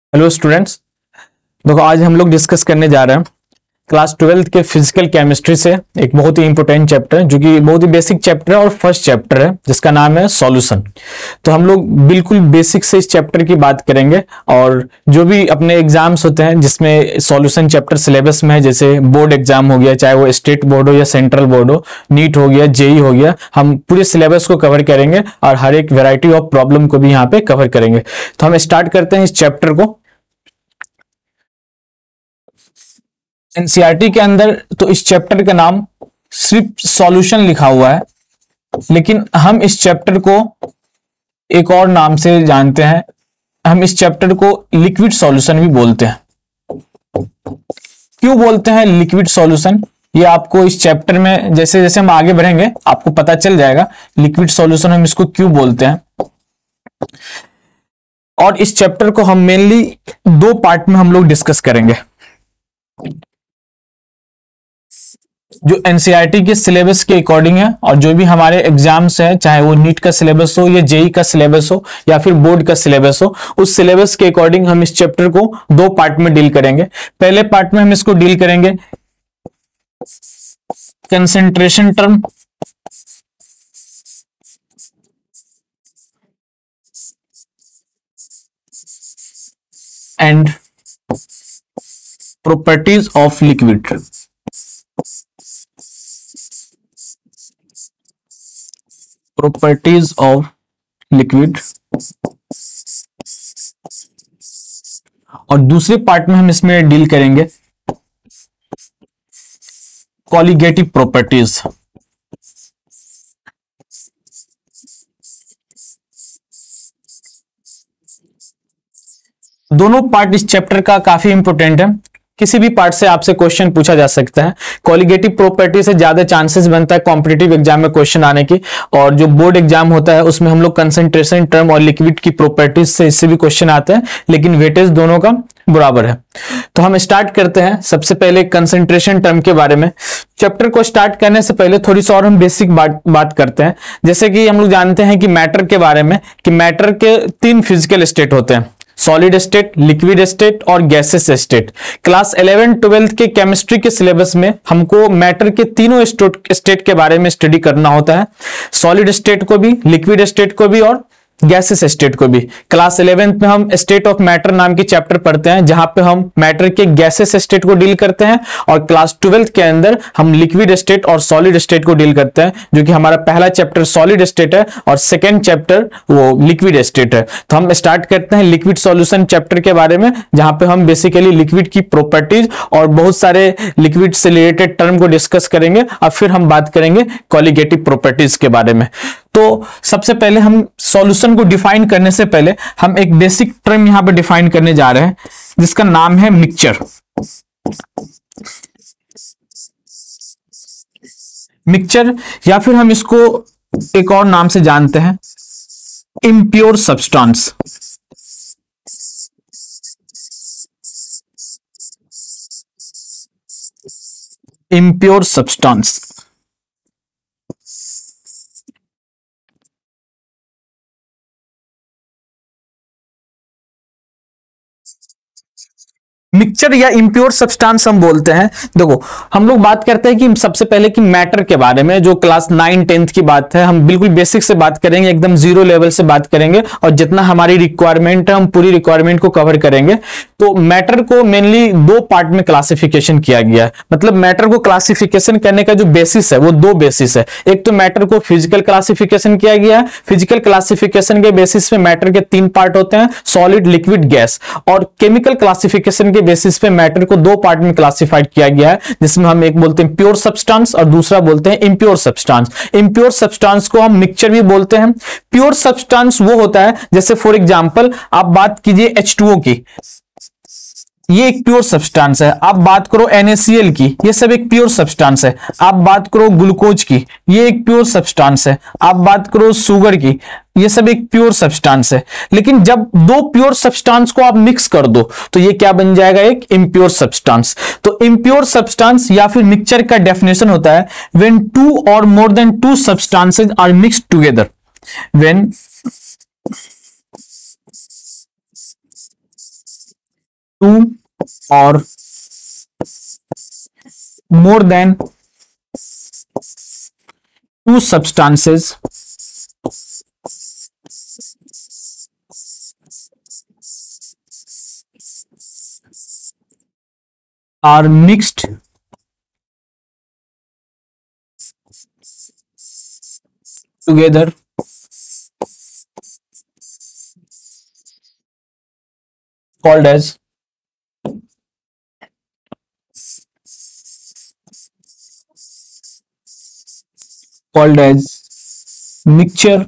Hello students. देखो आज हम लोग डिस्कस करने जा रहे हैं क्लास 12th के फिजिकल केमिस्ट्री से एक बहुत ही इंपॉर्टेंट चैप्टर जो कि बहुत ही बेसिक चैप्टर है और फर्स्ट चैप्टर है जिसका नाम है सॉल्यूशन। तो हम लोग बिल्कुल बेसिक से इस चैप्टर की बात करेंगे और जो भी अपने एग्जाम्स होते हैं जिसमें सॉल्यूशन चैप्टर सिलेबस में है, जैसे बोर्ड एग्जाम हो गया, चाहे वो स्टेट बोर्ड हो या सेंट्रल बोर्ड हो, नीट हो गया, जेई हो गया, हम पूरे सिलेबस को कवर करेंगे और हर एक वेराइटी ऑफ प्रॉब्लम को भी यहाँ पे कवर करेंगे। तो हम स्टार्ट करते हैं इस चैप्टर को। एनसीईआरटी के अंदर तो इस चैप्टर का नाम सिर्फ सॉल्यूशन लिखा हुआ है, लेकिन हम इस चैप्टर को एक और नाम से जानते हैं। हम इस चैप्टर को लिक्विड सॉल्यूशन भी बोलते हैं। क्यों बोलते हैं लिक्विड सॉल्यूशन, ये आपको इस चैप्टर में जैसे जैसे हम आगे बढ़ेंगे आपको पता चल जाएगा लिक्विड सॉल्यूशन हम इसको क्यों बोलते हैं। और इस चैप्टर को हम मेनली दो पार्ट में हम लोग डिस्कस करेंगे। जो एनसीईआरटी के सिलेबस के अकॉर्डिंग है और जो भी हमारे एग्जाम्स है, चाहे वो नीट का सिलेबस हो या जेई का सिलेबस हो या फिर बोर्ड का सिलेबस हो, उस सिलेबस के अकॉर्डिंग हम इस चैप्टर को दो पार्ट में डील करेंगे। पहले पार्ट में हम इसको डील करेंगे concentration term and properties of liquid. Properties of liquid. और दूसरे पार्ट में हम इसमें डील करेंगे कॉलिगेटिव प्रॉपर्टीज। दोनों पार्ट इस चैप्टर का काफी इंपॉर्टेंट है, किसी भी पार्ट से आपसे क्वेश्चन पूछा जा सकता है। कॉलिगेटिव प्रॉपर्टी से ज्यादा चांसेस बनता है कॉम्पिटिटिव एग्जाम में क्वेश्चन आने की, और जो बोर्ड एग्जाम होता है उसमें हम लोग कंसंट्रेशन टर्म और लिक्विड की प्रॉपर्टीज से इससे भी क्वेश्चन आते हैं, लेकिन वेटेज दोनों का बराबर है। तो हम स्टार्ट करते हैं सबसे पहले कंसंट्रेशन टर्म के बारे में। चैप्टर को स्टार्ट करने से पहले थोड़ी सी और हम बेसिक बात करते हैं। जैसे कि हम लोग जानते हैं कि मैटर के बारे में, कि मैटर के तीन फिजिकल स्टेट होते हैं, सॉलिड स्टेट, लिक्विड स्टेट और गैसेस स्टेट। क्लास 11 12 के केमिस्ट्री के सिलेबस में हमको मैटर के तीनों स्टेट के बारे में स्टडी करना होता है, सॉलिड स्टेट को भी, लिक्विड स्टेट को भी और गैसेस स्टेट को भी। क्लास 11th में हम स्टेट ऑफ मैटर नाम की चैप्टर पढ़ते हैं जहां पे हम मैटर के गैसेस स्टेट को डील करते हैं, और क्लास 12th के अंदर हम लिक्विड स्टेट और सॉलिड स्टेट को डील करते हैं, जो कि हमारा पहला चैप्टर सॉलिड स्टेट है और सेकेंड चैप्टर वो लिक्विड स्टेट है। तो हम स्टार्ट करते हैं लिक्विड सॉल्यूशन चैप्टर के बारे में, जहां पे हम बेसिकली लिक्विड की प्रॉपर्टीज और बहुत सारे लिक्विड से रिलेटेड टर्म को डिस्कस करेंगे, और फिर हम बात करेंगे कॉलिगेटिव प्रॉपर्टीज के बारे में। तो सबसे पहले हम सॉल्यूशन को डिफाइन करने से पहले हम एक बेसिक टर्म यहां पे डिफाइन करने जा रहे हैं जिसका नाम है मिक्सचर। मिक्सचर या फिर हम इसको एक और नाम से जानते हैं impure substance. Impure substance. Mixture या इंप्योर सब्सटेंस हम बोलते हैं। देखो हम लोग बात करते हैं कि सबसे पहले कि मैटर के बारे में, जो क्लास 9 10th की बात है, हम बिल्कुल बेसिक से बात करेंगे, एकदम जीरो लेवल से बात करेंगे, और जितना हमारी रिक्वायरमेंट है हम पूरी रिक्वायरमेंट को कवर करेंगे। तो मैटर को मेनली दो पार्ट में क्लासिफिकेशन किया गया है। मतलब मैटर को क्लासिफिकेशन करने का जो बेसिस है वो दो बेसिस है। एक तो मैटर को फिजिकल क्लासिफिकेशन किया गया है। फिजिकल क्लासिफिकेशन के बेसिस पे मैटर के तीन पार्ट होते हैं, सॉलिड, लिक्विड, गैस। और केमिकल क्लासिफिकेशन के बेसिस पे मैटर को दो पार्ट में क्लासिफाइड किया गया है, जिसमें हम एक बोलते हैं प्योर सब्सटेंस और दूसरा बोलते हैं इम्प्योर सब्सटेंस। इम्प्योर सब्सटेंस को हम मिक्सचर भी बोलते हैं। प्योर सब्सटेंस वो होता है, जैसे फॉर एग्जांपल आप बात कीजिए H2O की, ये एक प्योर सब्सटेंस है। आप बात करो NaCl की, ये सब एक प्योर सब्सटेंस है। आप बात करो ग्लूकोज की, ये एक प्योर सब्सटेंस है। आप बात करो शुगर की, ये सब एक प्योर सब्सटेंस है। लेकिन जब दो प्योर सब्सटेंस को आप मिक्स कर दो तो ये क्या बन जाएगा, एक इम्प्योर सब्सटेंस। तो इम्प्योर सब्सटेंस या फिर मिक्सचर का डेफिनेशन होता है when two or more than two substances are mixed together. When two or more than two substances are mixed together called as mixture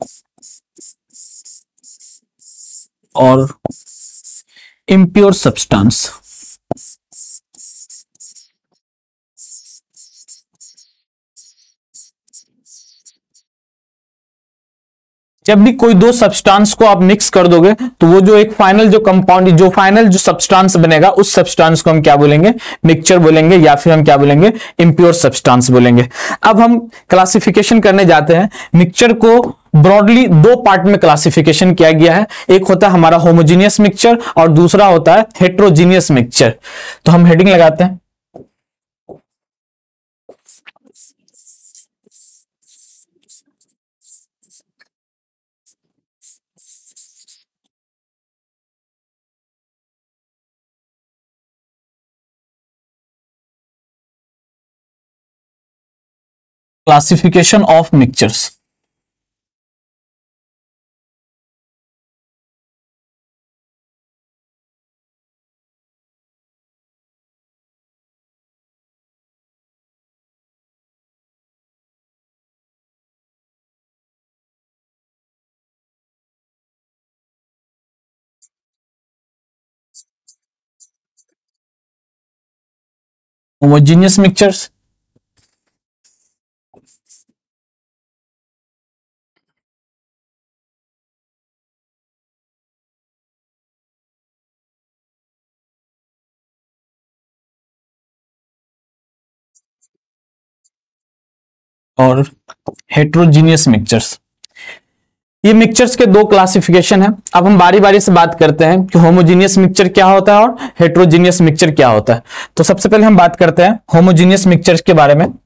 or impure substance. जब भी कोई दो सब्सटेंस को आप मिक्स कर दोगे तो वो जो एक फाइनल जो कंपाउंड जो फाइनल जो सब्सटेंस बनेगा उस सब्सटेंस को हम क्या बोलेंगे, मिक्सचर बोलेंगे, या फिर हम क्या बोलेंगे, इम्प्योर सब्सटेंस बोलेंगे। अब हम क्लासिफिकेशन करने जाते हैं। मिक्सचर को ब्रॉडली दो पार्ट में क्लासिफिकेशन किया गया है। एक होता है हमारा होमोजीनियस मिक्सचर और दूसरा होता है हेट्रोजीनियस मिक्सचर। तो हम हेडिंग लगाते हैं, classification of mixtures. Homogeneous mixtures, और हेट्रोजीनियस मिक्सचर्स। ये मिक्सचर्स के दो क्लासिफिकेशन है। अब हम बारी बारी से बात करते हैं कि होमोजीनियस मिक्सचर क्या होता है और हेट्रोजीनियस मिक्सचर क्या होता है। तो सबसे पहले हम बात करते हैं होमोजीनियस मिक्सचर्स के बारे में।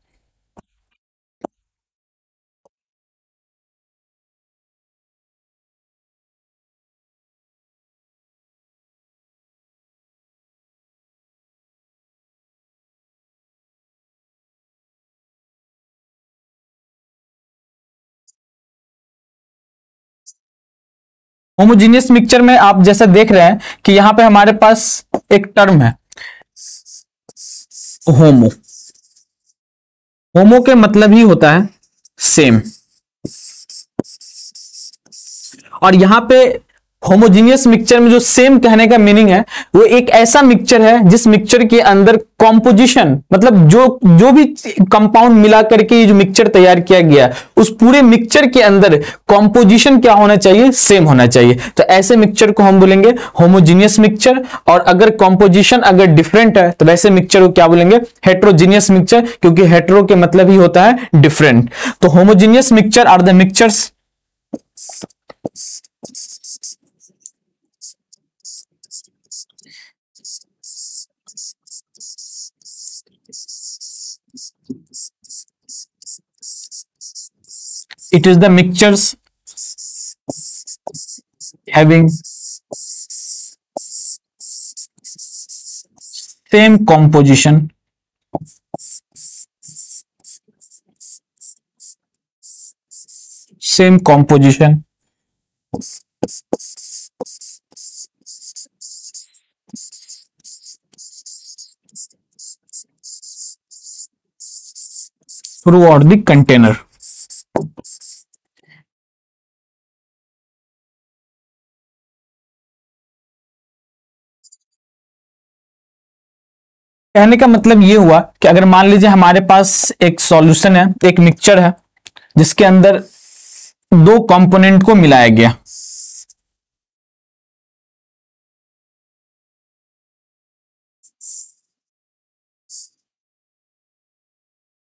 होमोजीनियस मिक्सचर में आप जैसा देख रहे हैं कि यहां पे हमारे पास एक टर्म है होमो। होमो के मतलब ही होता है सेम, और यहां पे होमोजीनियस मिक्सचर में जो सेम कहने का मीनिंग है वो एक ऐसा मिक्सचर है जिस मिक्सचर के अंदर कॉम्पोजिशन, मतलब जो भी कंपाउंड मिला करके ये जो मिक्सचर तैयार किया गया उस पूरे मिक्सचर के अंदर कॉम्पोजिशन क्या होना चाहिए, सेम होना चाहिए। तो ऐसे मिक्सचर को हम बोलेंगे होमोजीनियस मिक्सचर। और अगर कॉम्पोजिशन अगर डिफरेंट है तो वैसे मिक्सचर को क्या बोलेंगे, हेट्रोजीनियस मिक्सचर, क्योंकि हेट्रो के मतलब ही होता है डिफरेंट। तो homogeneous mixture are the mixtures it is the mixtures having same composition, throughout the container। कहने का मतलब ये हुआ कि अगर मान लीजिए हमारे पास एक सॉल्यूशन है, एक मिक्सचर है जिसके अंदर दो कंपोनेंट को मिलाया गया,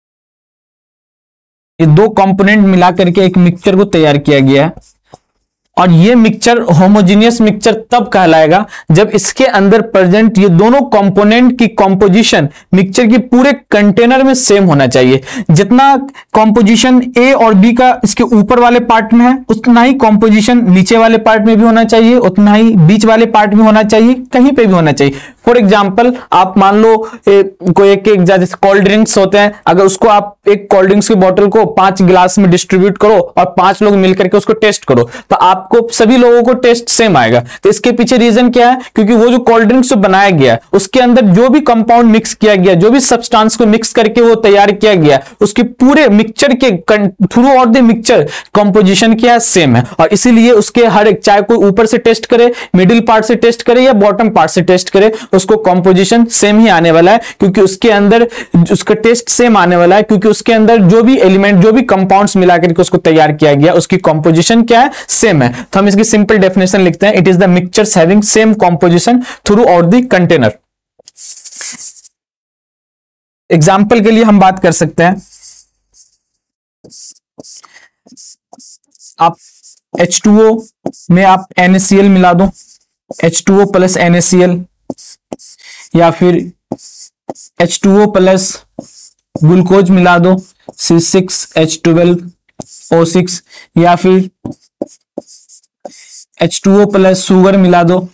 ये दो कंपोनेंट मिला करके एक मिक्सचर को तैयार किया गया है। और ये मिक्सचर होमोजीनियस मिक्सचर तब कहलाएगा जब इसके अंदर प्रेजेंट ये दोनों कंपोनेंट की कंपोजिशन मिक्सचर की पूरे कंटेनर में सेम होना चाहिए। जितना कंपोजिशन ए और बी का इसके ऊपर वाले पार्ट में है, उतना ही कंपोजिशन नीचे वाले पार्ट में भी होना चाहिए, उतना ही बीच वाले पार्ट में होना चाहिए, कहीं पे भी होना चाहिए। फॉर एग्जाम्पल आप मान लो कोई एक जैसे कोल्ड ड्रिंक्स होते हैं, अगर उसको आप एक कोल्ड ड्रिंक्स की बोतल को 5 गिलास में डिस्ट्रीब्यूट करो और 5 लोग मिलकर के उसको टेस्ट करो, तो आपको सभी लोगों को टेस्ट सेम आएगा। तो इसके पीछे रीजन क्या है? क्योंकि वो जो कोल्ड ड्रिंक्स जो बनाया गया उसके अंदर जो भी कंपाउंड मिक्स किया गया, जो भी सब्सटेंस को मिक्स करके वो तैयार किया गया, उसके पूरे मिक्सचर के throughout the mixture composition क्या है? सेम है। और इसीलिए उसके हर एक, चाहे कोई ऊपर से टेस्ट करे, मिडिल पार्ट से टेस्ट करे या बॉटम पार्ट से टेस्ट करे, उसको कंपोजिशन सेम ही आने वाला है, क्योंकि उसके अंदर उसका टेस्ट सेम आने वाला है, क्योंकि उसके अंदर जो भी एलिमेंट, जो भी कंपाउंड्स मिलाकर के उसको तैयार किया गया, उसकी कंपोजिशन क्या है? सेम है। तो हम इसकी सिंपल डेफिनेशन लिखते हैं, it is the mixtures having same composition throughout the container. Example के लिए हम बात कर सकते हैं, आप H2O में आप NaCl मिला दो, H2O प्लस NaCl, या फिर H2O प्लस ग्लूकोज मिला दो C6H12O6, या फिर H2O प्लस शुगर मिला दो,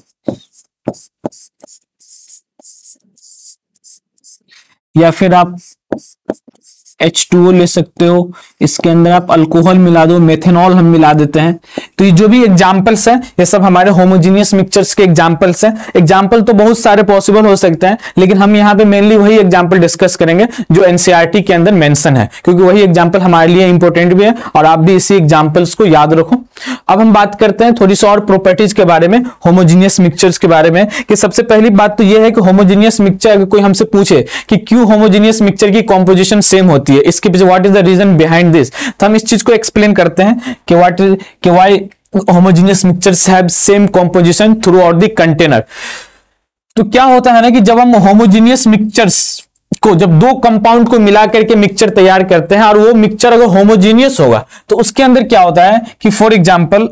या फिर आप H2O ले सकते हो, इसके अंदर आप अल्कोहल मिला दो, मेथेनॉल हम मिला देते हैं। तो ये जो भी एग्जांपल्स हैं ये सब हमारे होमोजीनियस मिक्सचर्स के एग्जांपल्स हैं। एग्जांपल तो बहुत सारे पॉसिबल हो सकते हैं, लेकिन हम यहाँ पे मेनली वही एग्जांपल डिस्कस करेंगे जो एनसीईआरटी के अंदर मेंशन है, क्योंकि वही एग्जांपल हमारे लिए इंपॉर्टेंट भी है और आप भी इसी एग्जांपल्स को याद रखो। अब हम बात करते हैं थोड़ी सी और प्रॉपर्टीज के बारे में, होमोजीनियस मिक्सचर्स के बारे में। कि सबसे पहली बात तो यह है कि होमोजीनियस मिक्सचर, अगर कोई हमसे पूछे कि क्यों होमोजीनियस मिक्सचर की कॉम्पोजिशन सेम होती है, इसके पीछे what is the reason behind this, तो हम इस चीज को एक्सप्लेन करते हैं कि why homogeneous mixtures have same composition throughout the container. तो क्या होता है ना कि जब हम होमोजीनियस मिक्सचर्स को, जब दो कंपाउंड को मिला करके मिक्सचर तैयार करते हैं और वो मिक्सचर अगर होमोजीनियस होगा तो उसके अंदर क्या होता है कि फॉर एग्जांपल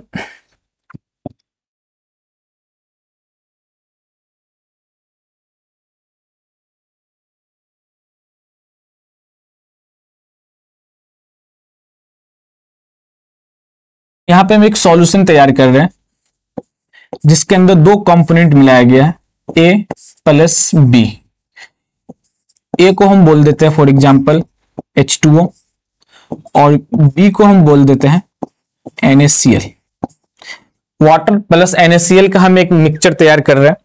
यहां पे हम एक सॉल्यूशन तैयार कर रहे हैं जिसके अंदर दो कंपोनेंट मिलाया गया है, ए प्लस बी। ए को हम बोल देते हैं फॉर एग्जांपल H2O और बी को हम बोल देते हैं NaCl। वाटर प्लस NaCl का हम एक मिक्सचर तैयार कर रहे हैं।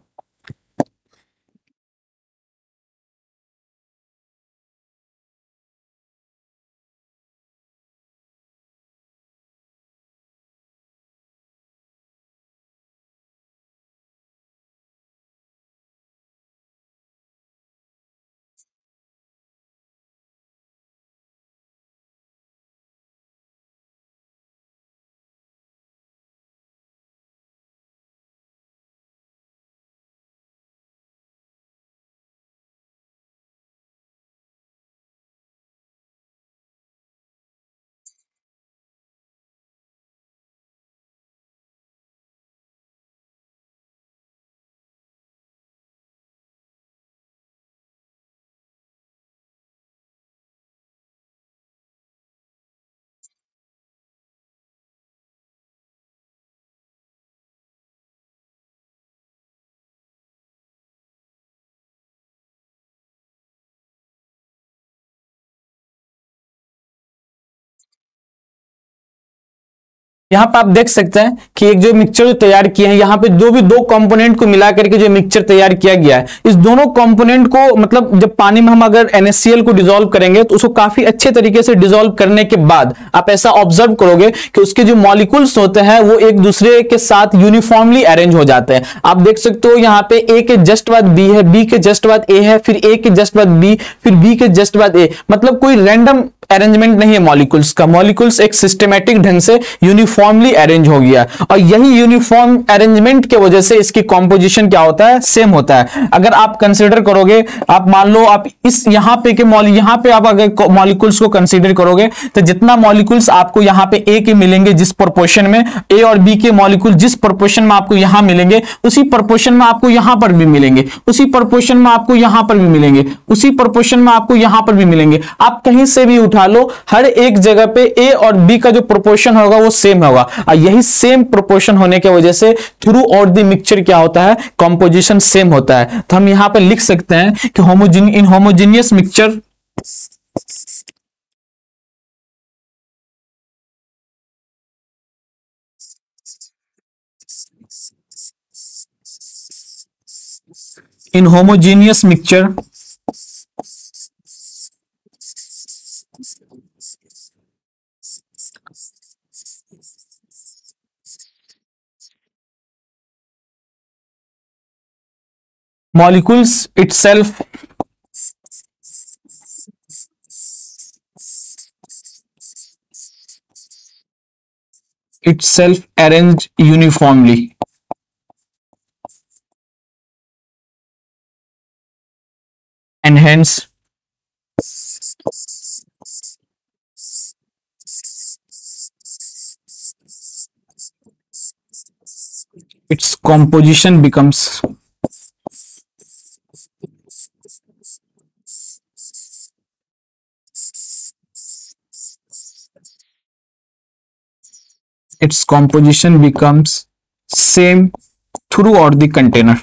यहां पर आप देख सकते हैं कि एक जो मिक्सचर तैयार किए हैं, यहां पे जो भी दो कंपोनेंट को मिला करके जो मिक्सचर तैयार किया गया है, इस दोनों कंपोनेंट को, मतलब जब पानी में हम अगर NaCl को डिसॉल्व करेंगे तो उसको काफी अच्छे तरीके से डिसॉल्व करने के बाद आप ऐसा ऑब्जर्व करोगे कि उसके जो मॉलिक्यूल्स होते हैं वो एक दूसरे के साथ यूनिफॉर्मली अरेंज हो जाते हैं। आप देख सकते हो यहाँ पे ए के जस्ट बाद बी है, बी के जस्ट बाद ए है, फिर ए के जस्ट बाद बी, फिर बी के जस्ट बाद ए, मतलब कोई रैंडम अरेंजमेंट नहीं है मॉलिक्यूल्स का, मॉलिक्यूल्स एक सिस्टमैटिक ढंग से यूनिफॉर्मली अरेंज हो गया और यही यूनिफॉर्म अरेंजमेंट के वजह से इसकी कॉम्पोजिशन क्या होता है, सेम होता है। अगर आप कंसीडर करोगे, आप मान लो आप इस यहां पे के यहां पे आप अगर मॉलिक्यूल्स को कंसीडर करोगे तो जितना मॉलिक्यूल्स आपको यहां पे ए के मिलेंगे जिस प्रोपोर्शन में, ए और बी के मॉलिक्यूल जिस प्रोपोर्शन में आपको यहां मिलेंगे उसी प्रोपोर्शन में आपको यहां पर भी मिलेंगे, उसी प्रोपोर्शन में आपको यहां पर भी मिलेंगे, उसी प्रोपोर्शन में आपको यहां पर भी मिलेंगे। आप कहीं से भी उठा लो, हर एक जगह पे ए और बी का जो प्रोपोर्शन होगा वो सेम होगा और यही सेम प्रोपोर्शन होने की वजह से थ्रू आउट द मिक्सचर क्या होता है, कंपोजिशन सेम होता है। तो हम यहां पे लिख सकते हैं कि in homogeneous mixture in homogeneous mixture molecules itself arranged uniformly and hence its composition becomes same throughout the container।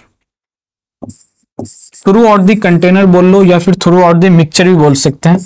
Throughout the container बोल लो या फिर थ्रू आउट द मिक्सचर भी बोल सकते हैं।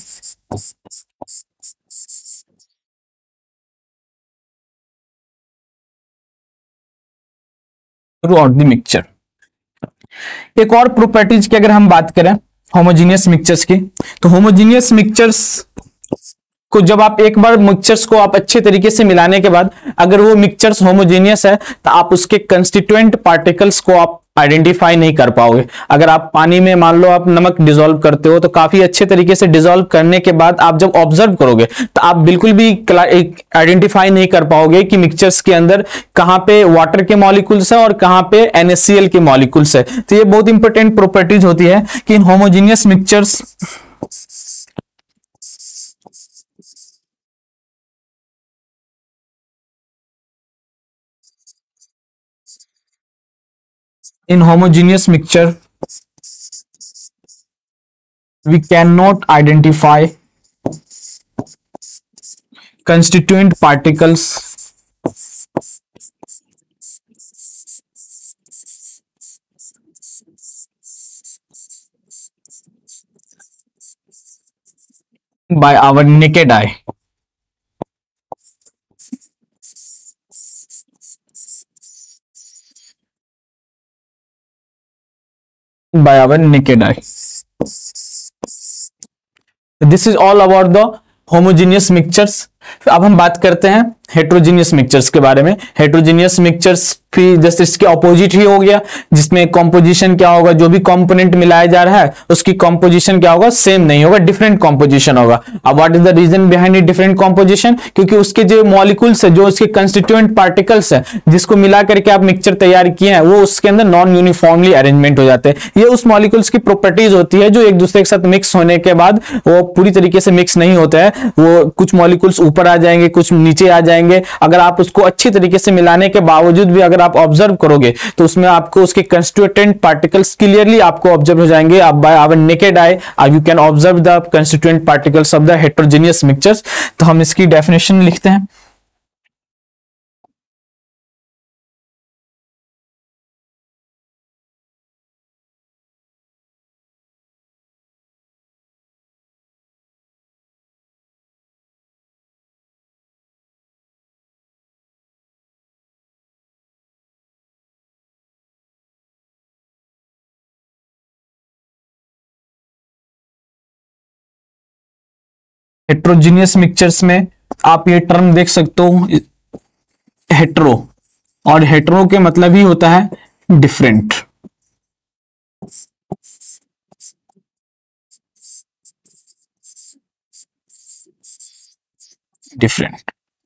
Throughout the mixture. एक और प्रॉपर्टीज की अगर हम बात करें होमोजेनियस मिक्सचर्स की, तो होमोजेनियस मिक्सचर्स को जब आप एक बार मिक्सचर्स को आप अच्छे तरीके से मिलाने के बाद अगर वो मिक्सचर्स होमोजेनियस है तो आप उसके कंस्टिट्यूएंट पार्टिकल्स को आप आइडेंटिफाई नहीं कर पाओगे। अगर आप पानी में मान लो आप नमक डिसॉल्व करते हो तो काफी अच्छे तरीके से डिसॉल्व करने के बाद आप जब ऑब्जर्व करोगे तो आप बिल्कुल भी आइडेंटिफाई नहीं कर पाओगे कि मिक्सचर्स के अंदर कहां पे वाटर के मॉलिक्यूल्स है और कहां पे NaCl के मॉलिक्यूल्स है। तो ये बहुत इंपॉर्टेंट प्रॉपर्टीज होती है कि in homogeneous mixtures in homogeneous mixture we cannot identify constituent particles by our naked eye। by our naked eye। This is all about the homogeneous mixtures। अब हम बात करते हैं हेट्रोजीनियस मिक्सचर्स के बारे में। हेट्रोजीनियस मिक्सचर्स फिर जैसे इसके ऑपोजिट ही हो गया, जिसमें कॉम्पोजिशन क्या होगा, जो भी कंपोनेंट मिलाया जा रहा है उसकी कॉम्पोजिशन क्या होगा, सेम नहीं होगा, डिफरेंट कॉम्पोजिशन होगा। अब what is the reason behind it different composition? क्योंकि उसके जो मॉलिक्यूल्स है, जो उसके कंस्टिट्यूएंट पार्टिकल्स है जिसको मिला करके आप मिक्सचर तैयार किए हैं, वो उसके अंदर नॉन यूनिफॉर्मली अरेंजमेंट हो जाते हैं। ये उस मॉलिक्यूल्स की प्रॉपर्टीज होती है जो एक दूसरे के साथ मिक्स होने के बाद वो पूरी तरीके से मिक्स नहीं होता है, वो कुछ मॉलिक्यूल्स ऊपर आ जाएंगे, कुछ नीचे आ जाएंगे। अगर आप उसको अच्छी तरीके से मिलाने के बावजूद भी अगर आप ऑब्जर्व करोगे तो उसमें आपको उसके कंस्टिट्यूएंट पार्टिकल्स क्लियरली आपको ऑब्जर्व हो जाएंगे। आप by our naked eye you can observe the constituent particles of the heterogeneous mixtures. तो हम इसकी डेफिनेशन लिखते हैं। हेट्रोजीनियस मिक्सचर्स में आप ये टर्म देख सकते हो हेट्रो, और हेट्रो के मतलब ही होता है different. different.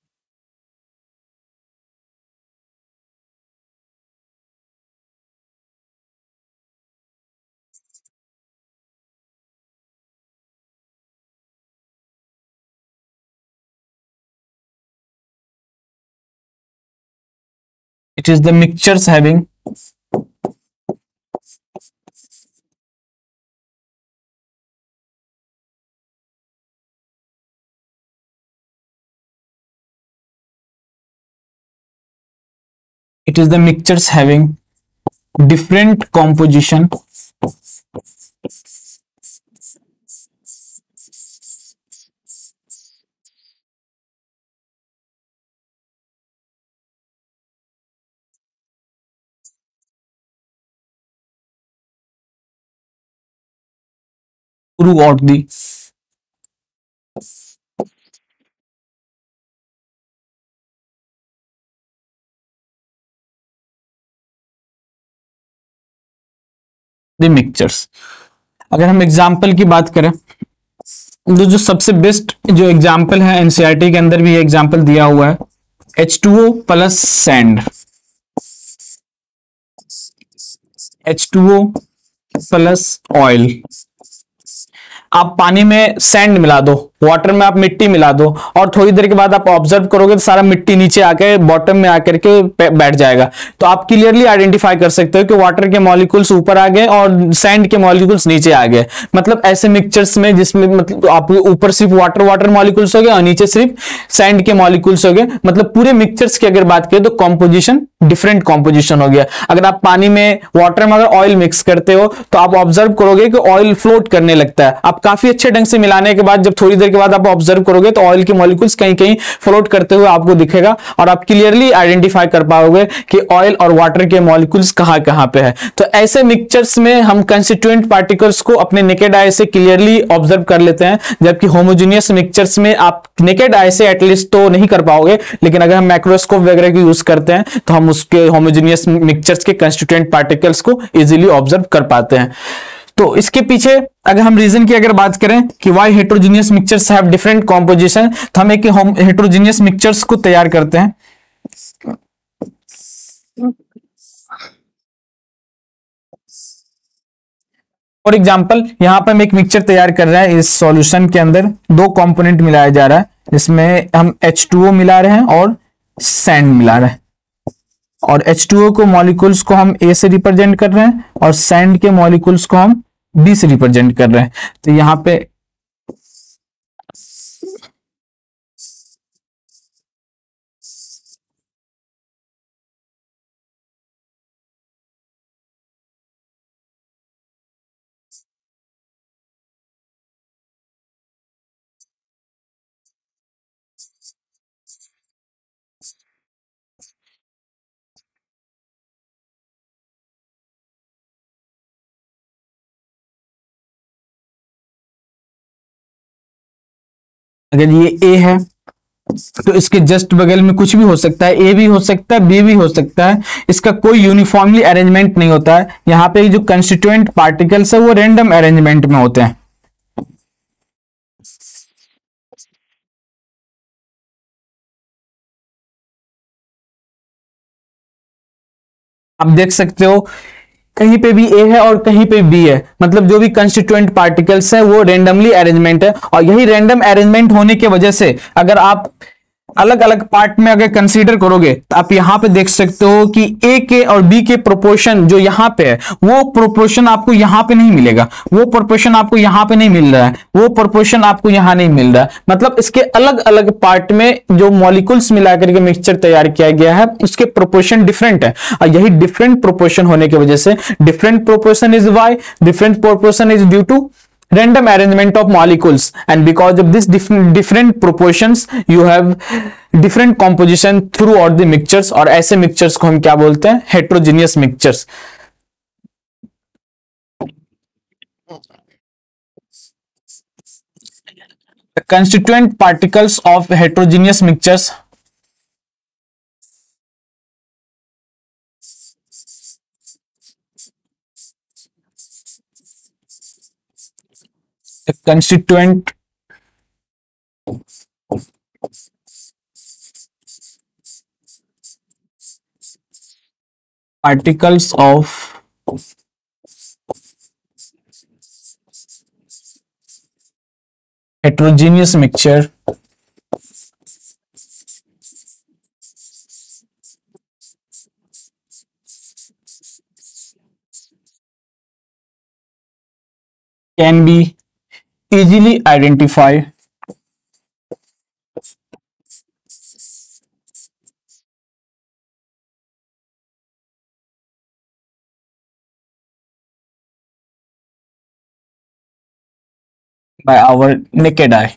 It is the mixtures having different composition throughout the mixtures. अगर हम एग्जाम्पल की बात करें तो जो सबसे बेस्ट जो एग्जाम्पल है एनसीईआरटी के अंदर भी ये एग्जाम्पल दिया हुआ है, H2O plus sand, H2O plus oil. आप पानी में सैंड मिला दो, वाटर में आप मिट्टी मिला दो और थोड़ी देर के बाद आप ऑब्जर्व करोगे तो सारा मिट्टी नीचे आके बॉटम में आकर के बैठ जाएगा। तो आप क्लियरली आइडेंटिफाई कर सकते हो कि वाटर के मॉलिक्यूल्स ऊपर आ गए और सैंड के मॉलिक्यूल्स नीचे आ गए। मतलब ऐसे मिक्सचर्स में जिसमें मतलब आप ऊपर सिर्फ वाटर मॉलिक्यूल्स हो गए और नीचे सिर्फ सैंड के मॉलिक्यूल्स हो गए। मतलब पूरे मिक्सचर्स की अगर बात करें तो कॉम्पोजिशन डिफरेंट कॉम्पोजिशन हो गया। अगर आप पानी में वाटर में अगर ऑयल मिक्स करते हो तो आप ऑब्जर्व करोगे कि ऑयल फ्लोट करने लगता है। आप काफी अच्छे ढंग से मिलाने के बाद जब थोड़ी देर के बाद आप ऑब्जर्व करोगे तो ऑयल के मॉलिक्यूल्स कहीं कहीं फ्लोट करते हुए आपको दिखेगा और आप क्लियरली आइडेंटिफाई कर पाओगे कि ऑयल और वाटर के मॉलिक्यूल्स कहां कहां पे है। तो ऐसे मिक्सचर्स में हम कंस्टिट्यूएंट पार्टिकल्स को अपने नेकेड आई से क्लियरली ऑब्जर्व कर लेते हैं, जबकि होमोजेनियस मिक्सचर्स में आप नेकेड आई से एटलीस्ट तो नहीं कर पाओगे, लेकिन अगर हम माइक्रोस्कोप वगैरह की यूज करते हैं तो हम उसके होमोजेनियस मिक्सचर्स के कंस्टिट्यूएंट पार्टिकल्स को इजीली ऑब्जर्व कर पाते हैं। तो इसके पीछे अगर हम रीजन की अगर बात करें कि why heterogeneous mixtures have different composition, तो हम एक हेटेरोजेनियस मिक्सचर्स को तैयार करते हैं। फॉर एग्जांपल यहां पर हम एक मिक्सचर तैयार कर रहे हैं। इस सॉल्यूशन के अंदर दो कंपोनेंट मिलाया जा रहा है, जिसमें हम H2O मिला रहे हैं और सैंड मिला रहे हैं। और H2O को मॉलिक्यूल्स को हम A से रिप्रेजेंट कर रहे हैं और सैंड के मॉलिक्यूल्स को हम B से रिप्रेजेंट कर रहे हैं। तो यहां पे अगर ये A है तो इसके जस्ट बगल में कुछ भी हो सकता है, ए भी हो सकता है, बी भी हो सकता है। इसका कोई यूनिफॉर्मली अरेंजमेंट नहीं होता है। यहां पे जो कंस्टिट्यूएंट पार्टिकल्स है वो रैंडम अरेंजमेंट में होते हैं। आप देख सकते हो कहीं पे भी ए है और कहीं पे बी है, मतलब जो भी कंस्टिट्यूएंट पार्टिकल्स है वो रैंडमली अरेंजमेंट है। और यही रैंडम अरेंजमेंट होने की वजह से अगर आप अलग अलग पार्ट में अगर कंसीडर करोगे तो आप यहां पे देख सकते हो कि ए के और बी के प्रोपोर्शन जो यहां पे है वो प्रोपोर्शन आपको यहां पे नहीं मिलेगा, वो प्रोपोर्शन आपको यहां पे नहीं मिल रहा है, वो प्रोपोर्शन आपको यहां नहीं मिल रहा है। मतलब इसके अलग अलग पार्ट में जो मॉलिक्यूल्स मिलाकर के मिक्सचर तैयार किया गया है उसके प्रोपोर्शन डिफरेंट है। और यही डिफरेंट प्रोपोर्शन होने की वजह से different proportion is why, different proportion is due to random arrangement of molecules, and because of this different proportions you have different composition throughout the mixtures। और ऐसे mixtures को हम क्या बोलते हैं? heterogeneous mixtures। The constituent particles of heterogeneous mixtures constituent particles of heterogeneous mixture can be easily identified by our naked eye।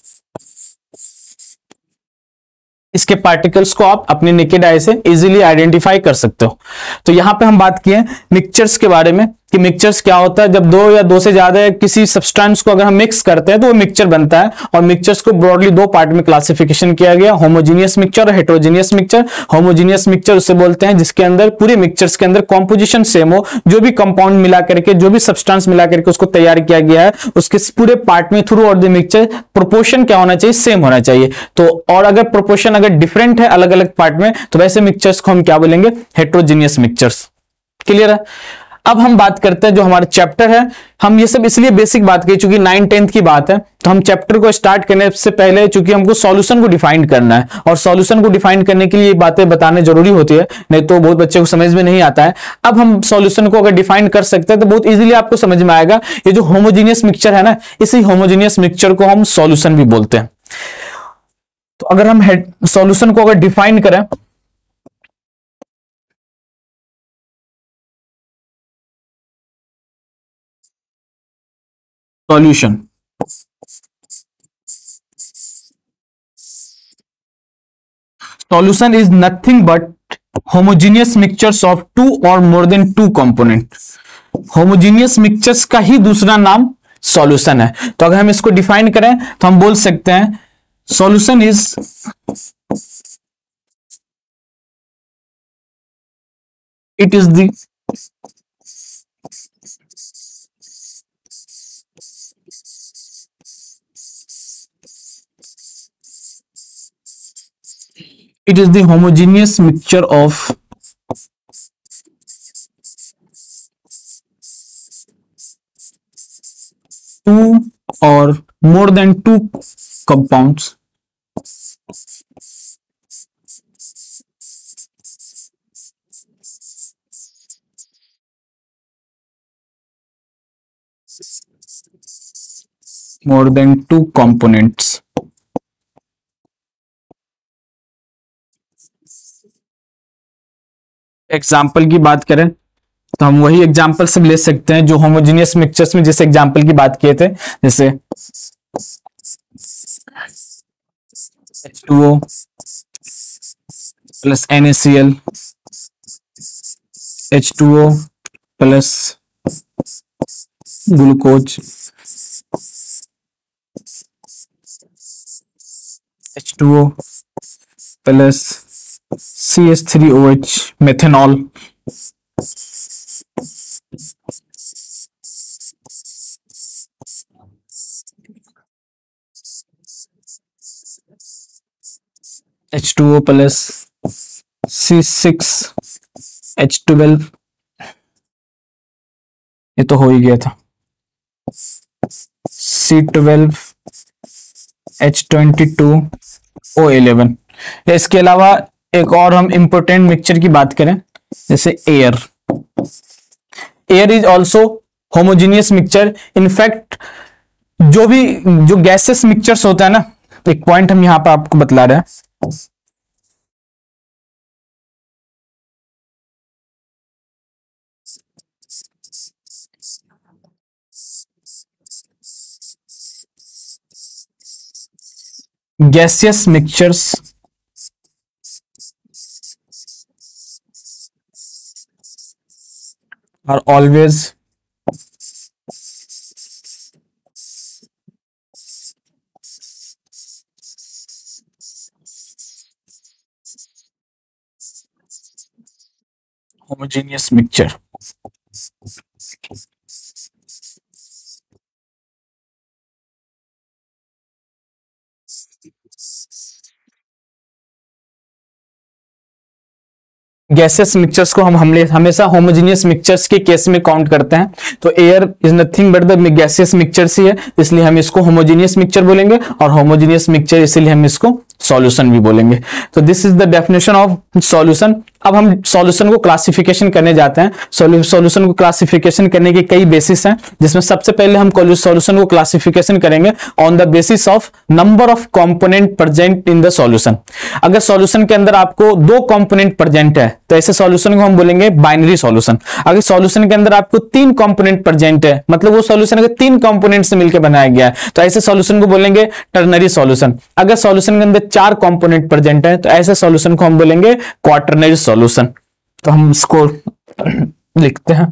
इसके particles को आप अपने नेकेड आई से इजीली आइडेंटिफाई कर सकते हो। तो यहां पे हम बात किए मिक्सचर्स के बारे में कि मिक्सचर्स क्या होता है, जब दो या दो से ज्यादा किसी सब्सटेंस को अगर हम मिक्स करते हैं तो वो मिक्सचर बनता है। और मिक्सचर्स को ब्रॉडली दो पार्ट में क्लासिफिकेशन किया गया, होमोजीनियस मिक्सचर और हेटेरोजीनियस मिक्सचर। होमोजीनियस मिक्सचर उसे बोलते हैं जिसके अंदर पूरे मिक्सचर्स के अंदर कॉम्पोजिशन सेम हो, जो भी कंपाउंड मिला करके जो भी सब्सटेंस मिला करके उसको तैयार किया गया है उसके पूरे पार्ट में थ्रू और द मिक्सचर प्रोपोर्शन क्या होना चाहिए, सेम होना चाहिए। तो और अगर प्रोपोर्शन अगर डिफरेंट है अलग अलग पार्ट में तो वैसे मिक्सचर्स को हम क्या बोलेंगे, हेटेरोजीनियस मिक्सचर्स। क्लियर है। अब हम बात करते हैं जो हमारा चैप्टर है, हम ये सब इसलिए बेसिक बात की चूंकि 9-10th की बात है, तो हम चैप्टर को स्टार्ट करने से पहले चूंकि हमको सॉल्यूशन को डिफाइन करना है और सॉल्यूशन को डिफाइन करने के लिए ये बातें बताने जरूरी होती है, नहीं तो बहुत बच्चे को समझ में नहीं आता है। अब हम सॉल्यूशन को अगर डिफाइन कर सकते हैं तो बहुत इजीली आपको समझ में आएगा। ये जो होमोजीनियस मिक्सचर है ना, इसी होमोजीनियस मिक्सचर को हम सॉल्यूशन भी बोलते हैं। तो अगर हम सॉल्यूशन को अगर डिफाइन करें, solution solution is nothing but homogeneous mixtures of two or more than two component। homogeneous mixtures का ही दूसरा नाम सॉल्यूशन है। तो अगर हम इसको डिफाइन करें तो हम बोल सकते हैं solution is it is the it is the homogeneous mixture of two or more than two compounds more than two components। Example की बात करें तो हम वही एग्जाम्पल सब ले सकते हैं जो होमोजीनियस मिक्सचर्स में जैसे एग्जाम्पल की बात किए थे, जैसे H2O plus NaCl, H2O plus glucose, H2O plus CH3OH methanol, H2O plus C6H12, ये तो हो ही गया था, C12H22O11। इसके अलावा एक और हम इंपोर्टेंट मिक्सचर की बात करें जैसे air. Air is also homogeneous mixture. In fact जो गैसेस मिक्सचर्स होता है ना, तो एक पॉइंट हम यहां पर आपको बतला रहे हैं, gaseous mixtures are always homogeneous mixture। Gases mixtures को हम हमेशा होमोजेनियस मिक्सचर्स के केस में काउंट करते हैं। तो air is nothing but the gaseous mixtures ही है, इसलिए हम इसको होमोजेनियस मिक्सचर बोलेंगे, और होमोजेनियस मिक्सचर इसलिए हम इसको सॉल्यूशन भी बोलेंगे। तो this is the definition of solution. अब हम सॉल्यूशन को क्लासिफिकेशन करने जाते हैं। सॉल्यूशन को क्लासिफिकेशन करने के कई बेसिस हैं, जिसमें सबसे पहले हम सॉल्यूशन को क्लासिफिकेशन करेंगे on the basis of number of component present in the solution. अगर सॉल्यूशन के अंदर आपको दो कंपोनेंट प्रेजेंट है तो ऐसे सॉल्यूशन को हम बोलेंगे बाइनरी सॉल्यूशन। अगर सॉल्यूशन के अंदर आपको तीन कंपोनेंट प्रेजेंट है, मतलब वो सॉल्यूशन अगर तीन कंपोनेंट से मिलकर बनाया गया है, तो ऐसे सॉल्यूशन को बोलेंगे टर्नरी सॉल्यूशन। अगर सॉल्यूशन के अंदर चार कंपोनेंट प्रेजेंट है तो ऐसे सॉल्यूशन को हम बोलेंगे क्वाटरनरी सॉल्यूशन। तो हम इसको लिखते हैं।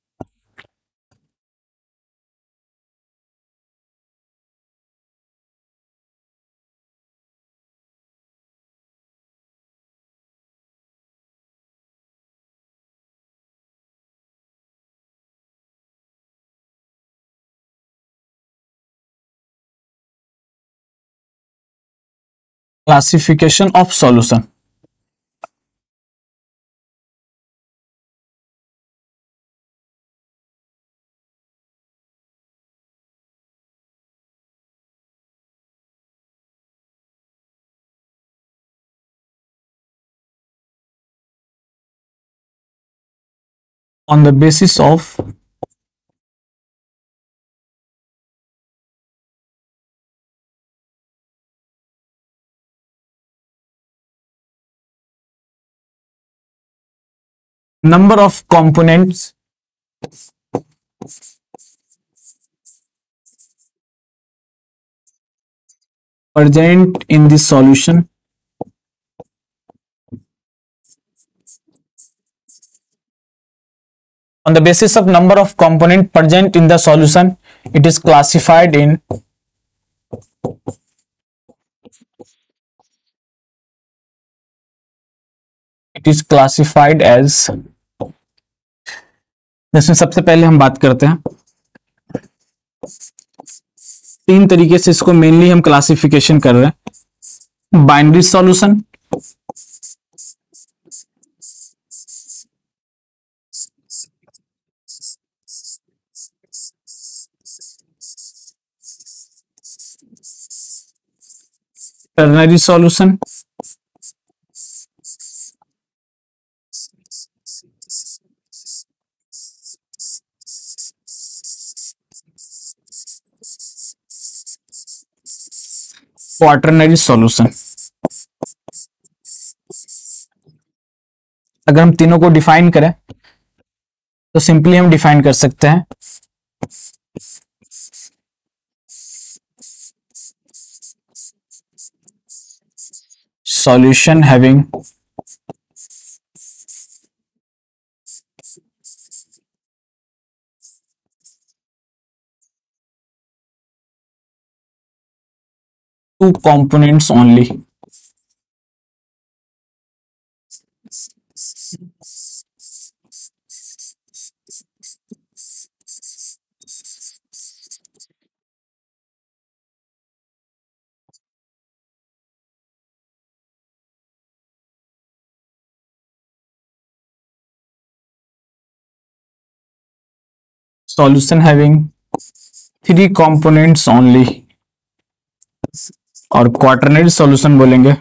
Classification of solution. On the basis of number of components present in the solution on the basis of number of component present in the solution, it is classified as, जिसमें सबसे पहले हम बात करते हैं, तीन तरीके से इसको मेनली हम क्लासिफिकेशन कर रहे हैं। Binary solution, ternary solution, quaternary solution. अगर हम तीनों को डिफाइन करें तो सिंपली हम डिफाइन कर सकते हैं solution having two components only. Solution having three components only, और क्वाटरनरी सॉल्यूशन बोलेंगे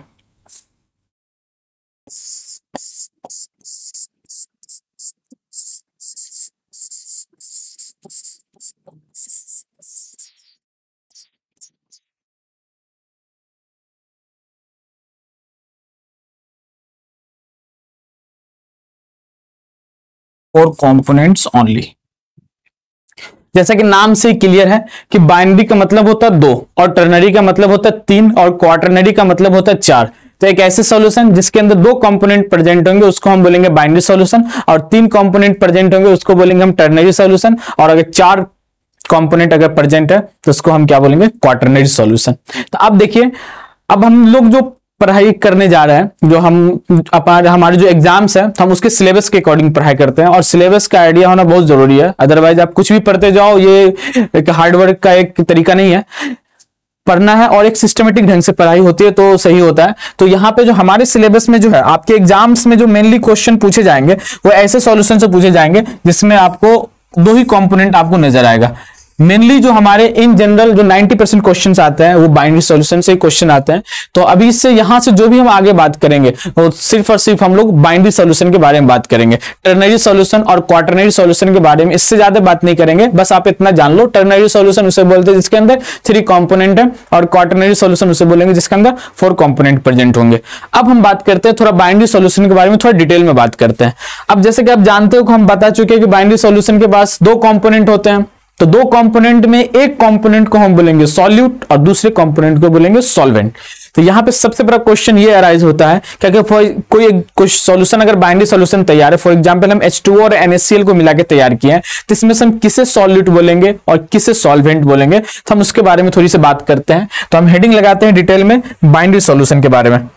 फोर कंपोनेंट्स ओनली। जैसा कि नाम से क्लियर है कि बाइनरी का मतलब होता है दो, और टर्नरी का मतलब होता है तीन, और क्वाटरनरी का मतलब होता है चार। तो एक ऐसे सॉल्यूशन जिसके अंदर दो कंपोनेंट प्रेजेंट होंगे उसको हम बोलेंगे बाइनरी सॉल्यूशन, और तीन कंपोनेंट प्रेजेंट होंगे उसको बोलेंगे हम टर्नरी सॉल्यूशन, और अगर चार कंपोनेंट अगर प्रेजेंट है तो उसको हम क्या बोलेंगे, क्वाटरनरी सॉल्यूशन। तो अब देखिए, अब हम लोग जो पढ़ाई करने जा रहे हैं, जो हमारे जो एग्जाम्स है, हम उसके सिलेबस के अकॉर्डिंग पढ़ाई करते हैं, और सिलेबस का आइडिया होना बहुत जरूरी है। अदरवाइज आप कुछ भी पढ़ते जाओ, ये एक हार्डवर्क का एक तरीका नहीं है। पढ़ना है और एक सिस्टमेटिक ढंग से पढ़ाई होती है तो सही होता है। तो यहाँ पे जो हमारे सिलेबस में जो है आपके एग्जाम्स में जो मेनली क्वेश्चन पूछे जाएंगे वो ऐसे सॉल्यूशन से पूछे जाएंगे जिसमें आपको दो ही कंपोनेंट आपको नजर आएगा। मेनली जो हमारे इन जनरल जो 90% क्वेश्चंस आते हैं वो बाइनरी सॉल्यूशन से क्वेश्चन आते हैं। तो अभी इससे यहां से जो भी हम आगे बात करेंगे वो सिर्फ और सिर्फ हम लोग बाइनरी सॉल्यूशन के बारे में बात करेंगे। टर्नरी सॉल्यूशन और क्वाटरनरी सॉल्यूशन के बारे में इससे ज्यादा बात नहीं करेंगे। बस आप इतना जान लो, टर्नरी सॉल्यूशन उसे बोलते हैं जिसके अंदर 3 कंपोनेंट है, और क्वाटरनरी सॉल्यूशन उसे बोलेंगे जिसके अंदर 4 कंपोनेंट प्रेजेंट होंगे। अब हम बात करते हैं थोड़ा बाइनरी सॉल्यूशन के बारे में, थोड़ा डिटेल में बात करते हैं। अब जैसे कि आप जानते हो, हम बता चुके हैं कि बाइनरी सॉल्यूशन के पास 2 कंपोनेंट होते हैं। तो 2 कंपोनेंट में एक कंपोनेंट को हम बोलेंगे सॉल्यूट और दूसरे कंपोनेंट को बोलेंगे सॉल्वेंट। तो यहां पे सबसे बड़ा क्वेश्चन ये अराइज होता है कि अगर कोई सॉल्यूशन अगर बाइनरी सॉल्यूशन तैयार है, फॉर एग्जांपल हम H2O और NaCl को मिला के तैयार किए हैं, तो इसमें से हम किसे सॉल्यूट बोलेंगे और किसे सॉल्वेंट बोलेंगे, तो हम उसके बारे में थोड़ी सी बात करते हैं। तो हम हेडिंग लगाते हैं डिटेल में बाइनरी सॉल्यूशन के बारे में।